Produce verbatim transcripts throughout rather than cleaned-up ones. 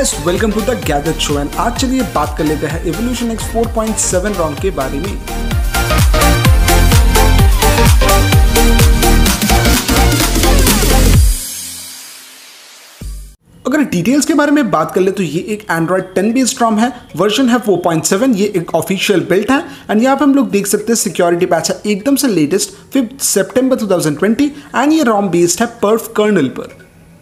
Guys welcome to the gadget show and आज चलिए बात कर लेते हैं Evolution X four point seven ROM के बारे में। अगर डिटेल्स के बारे में बात कर ले तो ये एक एंड्रॉइड टेन बेस्ड रॉम है, वर्जन है फोर पॉइंट सेवन, ये एक ऑफिशियल बिल्ड है एंड यहाँ पे हम लोग देख सकते हैं सिक्योरिटी पैच है एकदम से लेटेस्ट फिफ्थ सितंबर टू थाउजेंड ट्वेंटी एंड ये रॉम बेस्ड है पर्फ कर्नल पर।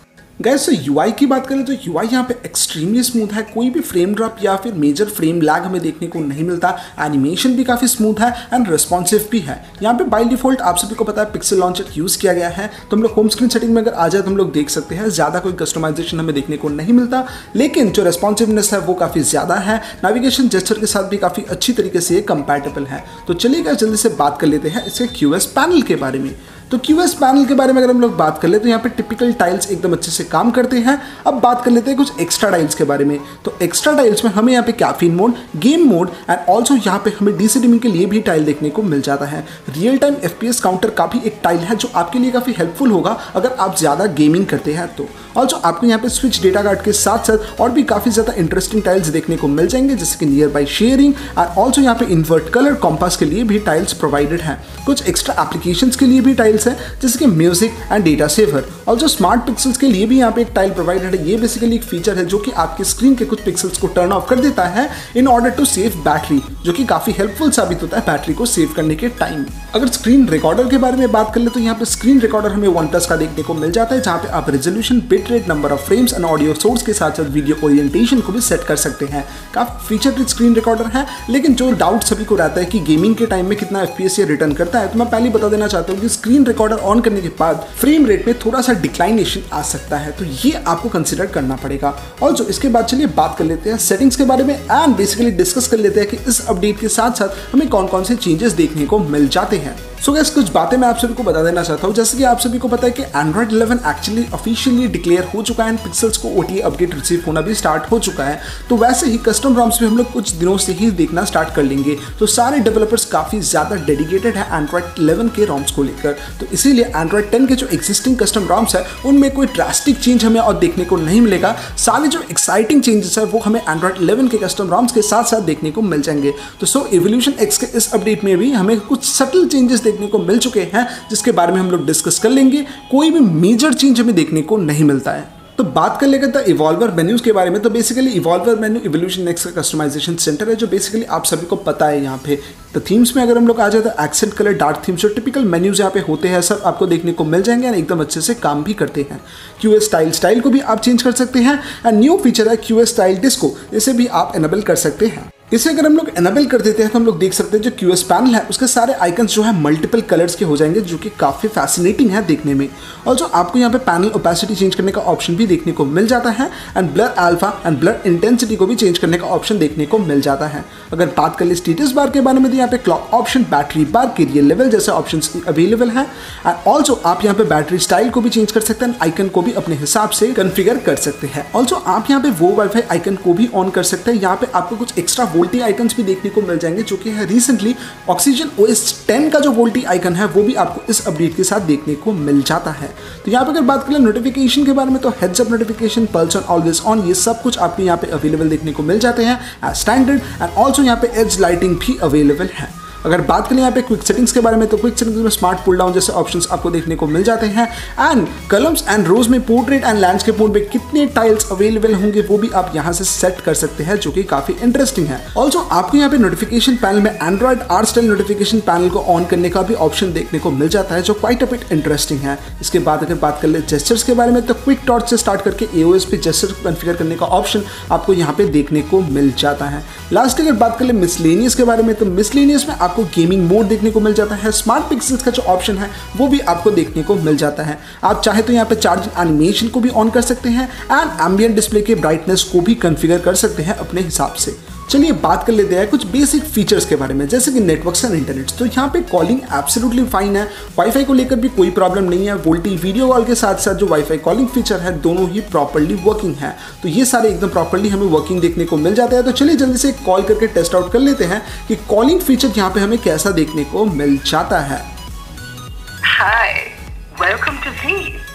गैस तो यूआई की बात करें तो यूआई यहाँ पे एक्सट्रीमली स्मूथ है, कोई भी फ्रेम ड्रॉप या फिर मेजर फ्रेम लैग हमें देखने को नहीं मिलता। एनिमेशन भी काफ़ी स्मूथ है एंड रिस्पॉन्सिव भी है। यहाँ पे बाय डिफॉल्ट आप सभी को पता है पिक्सल लॉन्चर यूज़ किया गया है, तो हम लोग होम स्क्रीन सेटिंग में अगर आ जाए तो हम लोग देख सकते हैं ज़्यादा कोई कस्टमाइजेशन हमें देखने को नहीं मिलता, लेकिन जो रेस्पॉन्सिवनेस है वो काफ़ी ज़्यादा है। नेविगेशन जेस्चर के साथ भी काफ़ी अच्छी तरीके से ये कंपैटिबल है। तो चलिए गाइस जल्दी से बात कर लेते हैं इसके क्यूएस पैनल के बारे में। तो क्यूएस पैनल के बारे में अगर हम लोग बात कर ले तो यहाँ पे टिपिकल टाइल्स एकदम अच्छे से काम करते हैं। अब बात कर लेते हैं कुछ एक्स्ट्रा टाइल्स के बारे में। तो एक्स्ट्रा टाइल्स में हमें यहाँ पे caffeine mode, game mode and also यहाँ पे हमें डीसी डिमिंग के लिए भी टाइल देखने को मिल जाता है। रियल टाइम एफपीएस काउंटर का भी एक टाइल है जो आपके लिए काफ़ी हेल्पफुल होगा अगर आप ज़्यादा गेमिंग करते हैं तो। ऑल्सो आपको यहाँ पे स्विच डेटा कार्ड के साथ साथ और भी काफ़ी ज़्यादा इंटरेस्टिंग टाइल्स देखने को मिल जाएंगे, जैसे कि nearby sharing and also यहाँ पे इन्वर्ट कलर कॉम्पास के लिए भी टाइल्स प्रोवाइडेड हैं। कुछ एक्स्ट्रा एप्लीकेशंस के लिए भी टाइल्स हैं जैसे कि music and data saver. Also smart pixels के लिए भी यहाँ पे एक टाइल प्रोवाइडेड है। ये बेसिकली एक फीचर है जो कि आपकी स्क्रीन के कुछ पिक्सल्स को टर्न ऑफ कर देता है in order to save battery, जो कि काफ़ी हेल्पफुल साबित होता है बैटरी को सेव करने के टाइम। अगर स्क्रीन रिकॉर्डर के बारे में बात कर ले तो यहाँ पे स्क्रीन रिकॉर्डर हमें वन प्लस का देखने को मिल जाता है, जहाँ पे आप resolution, bit rate, number of frames and audio source के साथ साथ वीडियो ओरिएंटेशन को भी सेट कर सकते हैं। काफी फीचर रिच स्क्रीन रिकॉर्डर है, लेकिन जो डाउट सभी को रहता है कि गेमिंग के टाइम में कितना एफपीएस ये रिटर्न करता है, तो मैं पहले बता देना चाहता हूँ कि स्क्रीन रिकॉर्डर ऑन करने के बाद फ्रेम रेट में थोड़ा सा डिक्लाइनेशन आ सकता है, तो ये आपको कंसिडर करना पड़ेगा। और जो इसके बाद चलिए बात कर लेते हैं सेटिंग्स के बारे में एंड बेसिकली डिस्कस कर लेते हैं कि इस अपडेट के साथ साथ हमें कौन कौन से चेंजेस देखने को मिल जाते हैं। सो गाइस कुछ बातें मैं आप सभी को बता देना चाहता हूँ। जैसे कि आप सभी को पता है कि Android eleven actually officially declare हो चुका है एंड पिक्सल्स को ओटीए अपडेट रिसीव होना भी स्टार्ट हो चुका है, तो वैसे ही कस्टम रॉम्स भी हम लोग कुछ दिनों से ही देखना स्टार्ट कर लेंगे। तो सारे डेवलपर्स काफ़ी ज़्यादा डेडिकेटेड है एंड्रॉइड इलेवन के रॉम्स को लेकर, तो इसीलिए एंड्रॉइड टेन के जो एग्जिस्टिंग कस्टम रॉम्स है उनमें कोई ड्रास्टिक चेंज हमें और देखने को नहीं मिलेगा। सारे जो एक्साइटिंग चेंजेस है वो हमें एंड्रॉइड इलेवन के कस्टम रॉम्स के साथ साथ देखने को मिल जाएंगे। तो सो इवोल्यूशन एक्स के इस अपडेट में भी हमें कुछ सटल चेंजेस देखने को मिल चुके हैं, जिसके बारे में हम लोग डिस्कस कर लेंगे। कोई भी मेजर चेंज हमें देखने को नहीं मिलता है। तो बात कर लेते हैं इवॉल्वर मेन्यूज के बारे में। तो basically Evolver menu Evolution X का कस्टमाइजेशन सेंटर है, जो बेसिकली आप सभी को पता है। यहाँ पे तो थीम्स में अगर हम लोग आ जाए तो एक्सेंट कलर, डार्क थीम्स, जो टिपिकल मेन्यूज यहाँ पे होते हैं सब आपको देखने को मिल जाएंगे और एकदम अच्छे से काम भी करते हैं। क्यूएस स्टाइल स्टाइल को भी आप चेंज कर सकते हैं एंड न्यू फीचर है क्यूएस स्टाइल डिस्को, इसे भी आप एनेबल कर सकते हैं। इसे अगर हम लोग एनेबल कर देते हैं तो हम लोग देख सकते हैं जो क्यूएस पैनल है उसके सारे आइकन्स जो है मल्टीपल कलर्स के हो जाएंगे, जो कि काफ़ी फैसिनेटिंग है देखने में। और जो आपको यहाँ पे पैनल ओपेसिटी चेंज करने का ऑप्शन भी देखने को मिल जाता है and blur alpha and blur intensity को भी चेंज करने का ऑप्शन देखने को मिल जाता है। अगर बात कर ले स्टेटस बार के बारे में तो यहाँ पे clock option, battery bar, carrier लेवल जैसे ऑप्शन अवेलेबल है एंड ऑल्सो आप यहाँ पे बैटरी स्टाइल को भी चेंज कर सकते हैं, आइकन को भी अपने हिसाब से कन्फिगर कर सकते हैं। ऑल्सो आप यहाँ पे वो वाईफाई आइकन को भी ऑन कर सकते हैं। यहाँ पे आपको कुछ एक्स्ट्रा वोल्टी आइकन्स भी देखने को मिल जाएंगे, जो कि है रिसेंटली ऑक्सीजन ओएस टेन का जो वोल्टी आइकन है वो भी आपको इस अपडेट के साथ देखने को मिल जाता है। तो यहाँ पे अगर बात करें नोटिफिकेशन के बारे में तो heads up notification, pulse on, always on, ये सब कुछ आपको यहाँ पे अवेलेबल देखने को मिल जाते हैं एज स्टैंडर्ड एंड ऑल्सो यहाँ पे एज लाइटिंग भी अवेलेबल है। अगर बात करें यहाँ पे क्विक सेटिंग्स के बारे में तो क्विक सेटिंग्स में स्मार्ट पुल डाउन जैसे ऑप्शंस आपको देखने को मिल जाते हैं एंड कलम्स एंड रोज में पोर्ट्रेट एंड लैंडस्केप मोड में कितने टाइल्स अवेलेबल होंगे वो भी आप यहाँ से सेट कर सकते हैं, जो कि काफी इंटरेस्टिंग है। ऑल्सो आपको यहाँ पे नोटिफिकेशन पैनल में Android art style notification panel को ऑन करने का भी ऑप्शन देखने को मिल जाता है, जो क्वाइट अ बिट इंटरेस्टिंग है। इसके बाद अगर बात कर ले जेस्चर्स के बारे में तो क्विक टॉर्च से स्टार्ट करके एओएस पे जेस्चर कॉन्फ़िगर करने का ऑप्शन आपको यहाँ पे देखने को मिल जाता है। लास्ट अगर बात कर ले मिसलेनियस के बारे में तो मिसलेनियस में आपको गेमिंग मोड देखने को मिल जाता है। स्मार्ट पिक्सल्स का जो ऑप्शन है वो भी आपको देखने को मिल जाता है। आप चाहे तो यहाँ पे चार्जिंग एनिमेशन को भी ऑन कर सकते हैं एंड एम्बिएंट डिस्प्ले के ब्राइटनेस को भी कॉन्फ़िगर कर सकते हैं अपने हिसाब से। चलिए बात कर लेते हैं कुछ बेसिक फीचर्स के बारे में, जैसे कि नेटवर्क्स एंड इंटरनेट। तो यहाँ पे कॉलिंग एब्सोल्युटली फाइन है, वाईफाई को लेकर भी कोई प्रॉब्लम नहीं है। वोल्टी वीडियो कॉल के साथ साथ जो वाईफाई कॉलिंग फीचर है दोनों ही प्रॉपर्ली वर्किंग है, तो ये सारे एकदम प्रॉपर्ली हमें वर्किंग देखने को मिल जाता है। तो चलिए जल्दी से कॉल करके टेस्ट आउट कर लेते हैं कि कॉलिंग फीचर यहाँ पे हमें कैसा देखने को मिल जाता है। Hi, welcome to Z.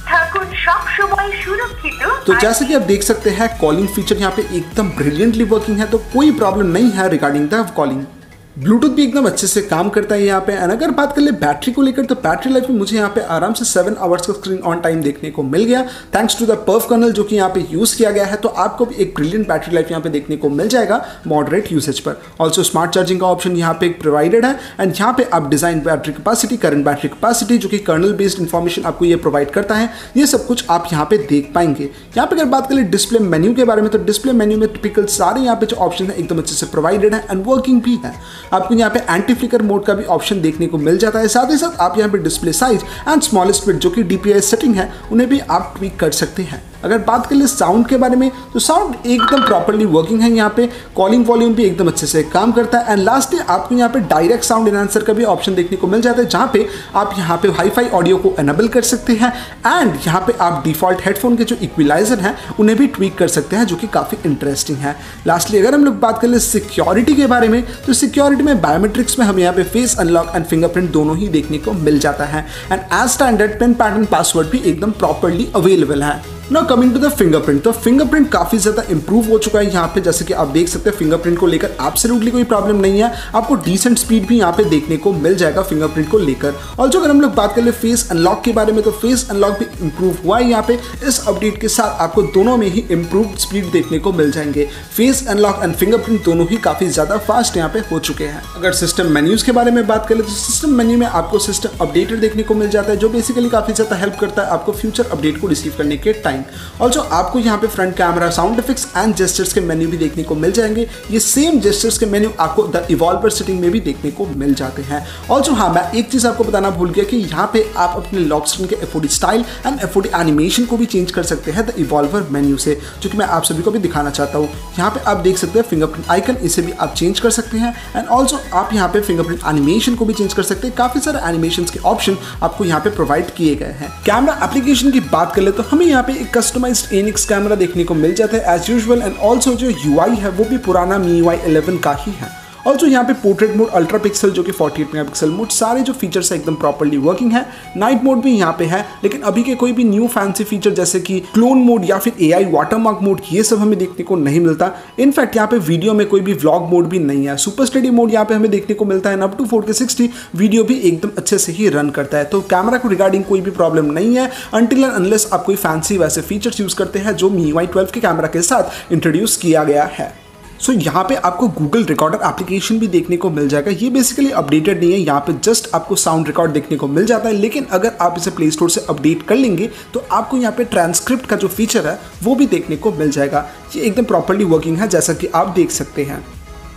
तो जैसे कि आप देख सकते हैं कॉलिंग फीचर यहाँ पे एकदम ब्रिलियंटली वर्किंग है, तो कोई प्रॉब्लम नहीं है रिगार्डिंग द कॉलिंग। ब्लूटूथ भी एकदम अच्छे से काम करता है यहाँ पे। एंड अगर बात कर ले बैटरी को लेकर, तो बैटरी लाइफ में मुझे यहाँ पे आराम से सेवन आवर्स का स्क्रीन ऑन टाइम देखने को मिल गया, thanks to the perf kernel जो कि यहाँ पे यूज किया गया है। तो आपको भी एक ब्रिलियंट बैटरी लाइफ यहाँ पे देखने को मिल जाएगा मॉडरेट यूसेज पर। ऑल्सो स्मार्ट चार्जिंग का ऑप्शन यहाँ पे प्रोवाइडेड है। एंड यहाँ पे आप design battery capacity, current battery capacity जो कि कर्नल बेस्ड इन्फॉर्मेशन आपको ये प्रोवाइड करता है, ये सब कुछ आप यहाँ पे देख पाएंगे। यहाँ पे अगर बात करें डिस्प्ले मेन्यू के बारे में, तो डिस्प्ले मेन्यू में टिपिकल सारे यहाँ पे जो ऑप्शन है एकदम अच्छे से प्रोवाइडेड है एंड वर्किंग भी है। आपको यहाँ पे एंटी फ्लिकर मोड का भी ऑप्शन देखने को मिल जाता है। साथ ही साथ आप यहाँ पे display size and smallest bit जो कि डीपीआई सेटिंग है उन्हें भी आप ट्वीक कर सकते हैं। अगर बात कर ले साउंड के बारे में, तो साउंड एकदम प्रॉपर्ली वर्किंग है। यहाँ पे कॉलिंग वॉल्यूम भी एकदम अच्छे से काम करता है। एंड लास्टली आपको यहाँ पे डायरेक्ट साउंड एनहांसर का भी ऑप्शन देखने को मिल जाता है, जहाँ पे आप यहाँ पे हाई-फाई ऑडियो को एनेबल कर सकते हैं। एंड यहाँ पे आप डिफॉल्ट हेडफोन के जो इक्विलाइजर हैं उन्हें भी ट्वीक कर सकते हैं, जो कि काफी इंटरेस्टिंग है। लास्टली अगर हम लोग बात कर ले सिक्योरिटी के बारे में, तो सिक्योरिटी में बायोमेट्रिक्स में हमें यहाँ पे फेस अनलॉक एंड फिंगरप्रिंट दोनों ही देखने को मिल जाता है। And as standard pin pattern password भी एकदम प्रॉपर्ली अवेलेबल है। Now coming to the fingerprint, तो फिंगरप्रिंट काफी ज्यादा इंप्रूव हो चुका है यहाँ पे। जैसे कि आप देख सकते हैं फिंगरप्रिंट को लेकर एब्सोल्युटली कोई प्रॉब्लम नहीं है। आपको डिसेंट स्पीड भी यहाँ पे देखने को मिल जाएगा फिंगरप्रिंट को लेकर। ऑल्सो अगर हम लोग बात कर ले फेस अनलॉक के बारे में, तो फेस अनलॉक भी इंप्रूव हुआ है यहाँ पे। इस अपडेट के साथ आपको दोनों में ही इंप्रूव स्पीड देखने को मिल जाएंगे। फेस अनलॉक एंड फिंगरप्रिंट दोनों ही काफी ज्यादा फास्ट यहाँ पे हो चुके हैं। अगर सिस्टम मेन्यूज के बारे में बात करें, तो सिस्टम मेन्यू में आपको सिस्टम अपडेटेड देखने को मिल जाता है, जो बेसिकली काफी ज्यादा हेल्प करता है आपको फ्यूचर अपडेट को रिसीव करने के टाइम। ऑल्सो आपको यहाँ पे front camera, sound effects and gestures के मेन्यू भी देखने को मिल जाएंगे। ये सेम जेस्चर्स के मेन्यू आपको द इवॉल्वर सेटिंग में भी देखने को मिल जाते हैं। ऑल्सो हाँ, मैं एक चीज आपको बताना भूल गया कि यहाँ पे आप अपने लॉक स्क्रीन के FOD style and FOD animation को भी चेंज कर सकते हैं द इवॉल्वर मेन्यू से, जो कि मैं आप सभी को भी दिखाना चाहता हूँ। यहाँ पे आप देख सकते हैं फिंगरप्रिंट आइकन, इसे भी आप चेंज कर सकते हैं। एंड ऑल्सो आप यहाँ पे फिंगरप्रिंट एनिमेशन को भी चेंज कर सकते हैं। काफी सारे एनिमेशन के ऑप्शन आपको यहाँ पे प्रोवाइड किए गए हैं। कैमरा एप्लीकेशन की बात कर ले, तो हमें यहाँ पे एक कस्टमाइज्ड एनिक्स कैमरा देखने को मिल जाता है एज यूजुअल। एंड ऑल्सो जो यूआई है वो भी पुराना मी यू आई इलेवन का ही है। ऑल्सो यहाँ पे पोर्ट्रेट मोड, अल्ट्रा पिक्सल जो कि फोर्टी एट मेगापिक्सल मोड, सारे जो फीचर्स है एकदम प्रॉपर्ली वर्किंग है। नाइट मोड भी यहाँ पे है, लेकिन अभी के कोई भी न्यू फैंसी फीचर जैसे कि क्लोन मोड या फिर एआई वाटरमार्क मोड, ये सब हमें देखने को नहीं मिलता। इनफैक्ट यहाँ पे वीडियो में कोई भी व्लॉग मोड भी नहीं है। सुपर स्टडी मोड यहाँ पे हमें देखने को मिलता है, up to four K sixty video भी एकदम अच्छे से ही रन करता है। तो कैमरा को रिगार्डिंग कोई भी प्रॉब्लम नहीं है, अनटिल एंड अनलेस आप कोई फैंसी वैसे फीचर्स यूज करते हैं जो मी यू आई ट्वेल्व के कैमरा के साथ इंट्रोड्यूस किया गया है। सो so, यहाँ पे आपको गूगल रिकॉर्डर एप्लीकेशन भी देखने को मिल जाएगा। ये बेसिकली अपडेटेड नहीं है, यहाँ पे जस्ट आपको साउंड रिकॉर्ड देखने को मिल जाता है। लेकिन अगर आप इसे प्ले स्टोर से अपडेट कर लेंगे, तो आपको यहाँ पे ट्रांसक्रिप्ट का जो फीचर है वो भी देखने को मिल जाएगा। ये एकदम प्रॉपर्ली वर्किंग है, जैसा कि आप देख सकते हैं।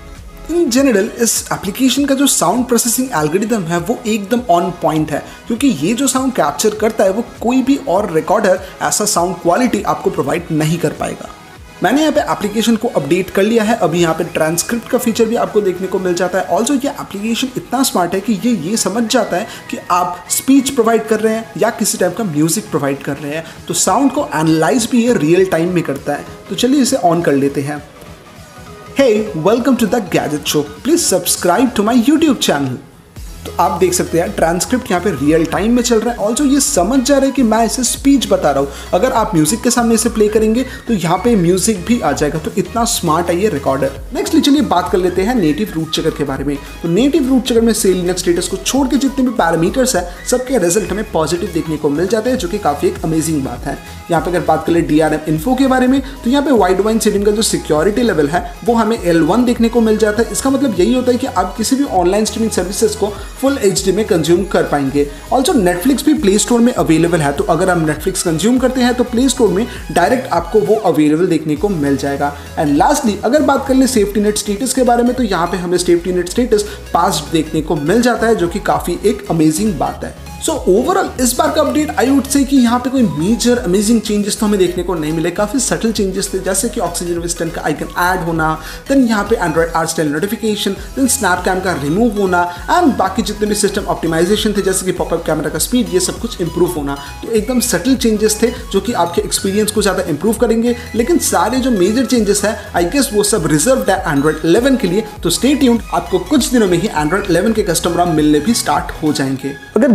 इन जनरल इस एप्लीकेशन का जो साउंड प्रोसेसिंग एल्गोरिदम है वो एकदम ऑन पॉइंट है, क्योंकि ये जो साउंड कैप्चर करता है वो कोई भी और रिकॉर्डर ऐसा साउंड क्वालिटी आपको प्रोवाइड नहीं कर पाएगा। मैंने यहाँ पे एप्लीकेशन को अपडेट कर लिया है। अभी यहाँ पे ट्रांसक्रिप्ट का फीचर भी आपको देखने को मिल जाता है। ऑल्सो ये एप्लीकेशन इतना स्मार्ट है कि ये ये समझ जाता है कि आप स्पीच प्रोवाइड कर रहे हैं या किसी टाइप का म्यूजिक प्रोवाइड कर रहे हैं, तो साउंड को एनालाइज भी ये रियल टाइम में करता है। तो चलिए इसे ऑन कर लेते हैं। Hey, welcome to the gadget show, please subscribe to my YouTube channel. तो आप देख सकते हैं ट्रांसक्रिप्ट यहाँ पे रियल टाइम में चल रहा है। ऑल्सो ये समझ जा रहा है कि मैं इसे स्पीच बता रहा हूँ। अगर आप म्यूजिक के सामने इसे प्ले करेंगे तो यहाँ पे म्यूजिक भी आ जाएगा। तो इतना स्मार्ट है ये रिकॉर्डर। नेक्स्ट चलिए बात कर लेते हैं नेटिव रूट चेकर के बारे में। तो नेटिव रूट चेकर में से लिनक्स स्टेटस को छोड़ के जितने भी पैरामीटर्स है सबके रिजल्ट हमें पॉजिटिव देखने को मिल जाते हैं, जो कि काफी एक अमेजिंग बात है। यहाँ पे अगर बात कर ले डीआरएम इन्फो के बारे में, तो यहाँ पे वाइड वाइन सेटिंग का जो सिक्योरिटी लेवल है वो हमें एल वन देखने को मिल जाता है। इसका मतलब यही होता है कि आप किसी भी ऑनलाइन स्ट्रीमिंग सर्विसेज को फुल एचडी में कंज्यूम कर पाएंगे। ऑल्सो नेटफ्लिक्स भी प्ले स्टोर में अवेलेबल है, तो अगर आप नेटफ्लिक्स कंज्यूम करते हैं तो प्ले स्टोर में डायरेक्ट आपको वो अवेलेबल देखने को मिल जाएगा। एंड लास्टली अगर बात कर ले सेफ्टी नेट स्टेटस के बारे में, तो यहाँ पे हमें सेफ्टी नेट स्टेटस पास्ड देखने को मिल जाता है, जो कि काफी एक अमेजिंग बात है। सो ओवरऑल इस बार का अपडेट आई वुड से कि यहाँ पे कोई मेजर अमेजिंग चेंजेस तो हमें देखने को नहीं मिले। काफी सटल चेंजेस थे, जैसे कि ऑक्सीजन वेस्टर्न का आइकन ऐड होना, देन यहाँ पे Android art style notification, then Snapcam का रिमूव होना, एंड बाकी जितने भी सिस्टम ऑप्टिमाइजेशन थे जैसे कि पॉपअप कैमरा का स्पीड, ये सब कुछ इंप्रूव होना। तो एकदम सटल चेंजेस थे जो कि आपके एक्सपीरियंस को ज्यादा इंप्रूव करेंगे। लेकिन सारे जो मेजर चेंजेस है आई गेस वो सब रिजर्व्ड है एंड्रॉइड इलेवन के लिए। तो स्टे ट्यून्ड, आपको कुछ दिनों में ही एंड्रॉइड इलेवन के कस्टम रॉम मिलने भी स्टार्ट हो जाएंगे। अगर गेमिंग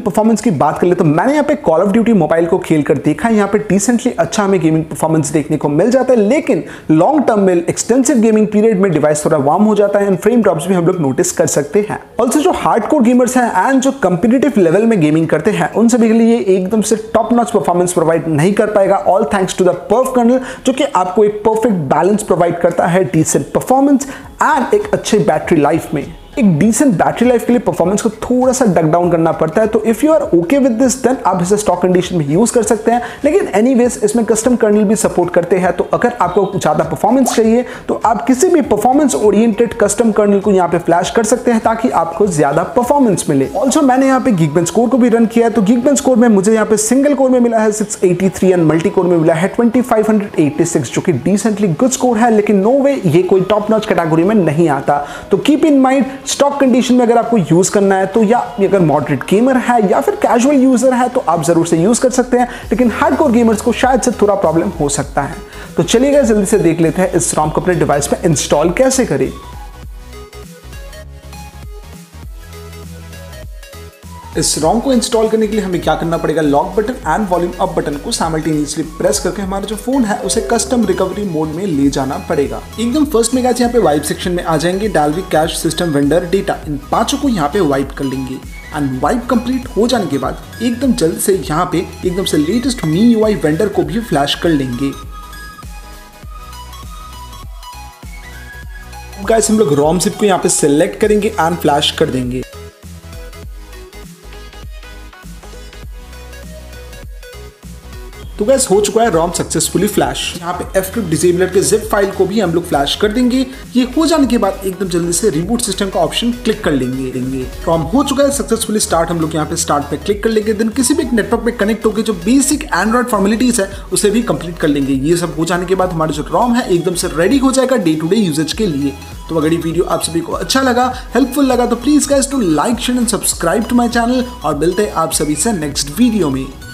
परफॉर्मेंस की बात कर ले तो मैंने यहाँ पे कॉल ऑफ ड्यूटी मोबाइल को खेल कर देखा है, यहाँ पे डिसेंटली अच्छा हमें गेमिंग परफॉर्मेंस देखने को मिल जाता है, लेकिन लॉन्ग टर्म में एक्सटेंसिव गेमिंग पीरियड में डिवाइस थोड़ा वार्म हो जाता है एंड फ्रेम ड्रॉप्स भी हम लोग नोटिस कर सकते हैं। ऑल्सो जो हार्डकोर गेमर्स हैं एंड जो कंपिटिटिव लेवल में गेमिंग करते हैं उन सभी के लिए एकदम से टॉप नॉच परफॉर्मेंस प्रोवाइड नहीं कर पाएगा, all thanks to the perf kernel जो कि आपको एक परफेक्ट बैलेंस प्रोवाइड करता है डिसेंट परफॉर्मेंस एंड एक अच्छे बैटरी लाइफ में। एक डिसेंट बैटरी लाइफ के लिए परफॉर्मेंस को थोड़ा सा डक डाउन करना पड़ता है, तो if you are okay with this then आप इसे स्टॉक कंडीशन में यूज कर सकते हैं, लेकिन एनीवेज इसमें कस्टम कर्नल भी सपोर्ट करते हैं, तो अगर आपको ज्यादा परफॉर्मेंस चाहिए तो आप किसी भी परफॉर्मेंस ओरिएंटेड कस्टम कर्नल को यहाँ पे फ्लैश कर सकते हैं ताकि आपको ज्यादा परफॉर्मेंस मिले। ऑल्सो मैंने यहाँ पे गीकबेंच कोर को भी रन किया है, तो गीकबेंच कोर में मुझे यहाँ पे सिंगल कोर में मिला है six eighty three and multi core में मिला है ट्वेंटी फाइव एटी सिक्स जो कि डिसेंटली गुड स्कोर है, लेकिन नो वे ये कोई टॉप नॉच कैटेगरी में नहीं आता। तो keep in mind stock condition में अगर आपको यूज करना है तो, या अगर मॉडरेट गेमर है या फिर कैजुअल यूजर है तो आप जरूर से यूज कर सकते हैं, लेकिन हार्डकोर गेमर्स को शायद से थोड़ा प्रॉब्लम हो सकता है। तो चलिएगा जल्दी से देख लेते हैं इस रॉम को अपने डिवाइस पे इंस्टॉल कैसे करें। इस रॉम को इंस्टॉल करने के लिए हमें क्या करना पड़ेगा, lock button and volume up button को साइमल्टेनियसली प्रेस करके हमारा जो फोन है उसे कस्टम रिकवरी मोड में ले जाना पड़ेगा। एकदम फर्स्ट में गाइस यहाँ पे वाइप सेक्शन में आ जाएंगे, Dalvik cache system vendor data, इन पांचों को यहाँ पे वाइप कर लेंगे एंड वाइप कंप्लीट हो जाने के बाद एकदम जल्द से यहाँ पे एकदम से लेटेस्ट मी यूआई वेंडर को भी फ्लैश कर लेंगे। गाइस हम लोग रॉम जिप को यहाँ पे सिलेक्ट करेंगे एंड फ्लैश कर देंगे। तो गैस हो चुका है रॉम सक्सेसफुली फ्लैश। यहाँ पे एफक्रिप्ट डिसेबलर के जिप फाइल को भी हम लोग फ्लैश कर देंगे। ये हो जाने के बाद एकदम जल्दी से रिबूट सिस्टम का ऑप्शन क्लिक कर लेंगे देंगे रॉम हो चुका है सक्सेसफुली स्टार्ट। हम लोग यहाँ पे स्टार्ट पे क्लिक कर लेंगे, देन किसी भी एक नेटवर्क पे कनेक्ट होकर जो बेसिक एंड्रॉइड फॉर्मेलिटीज है उसे भी कंप्लीट कर लेंगे। ये सब हो जाने के बाद हमारा जो रॉम है एकदम से रेडी हो जाएगा डे टू डे यूजेज के लिए। तो अगर ये वीडियो आप सभी को अच्छा लगा, हेल्पफुल लगा, तो please guys to like share and subscribe to my channel और मिलते हैं आप सभी से नेक्स्ट वीडियो में।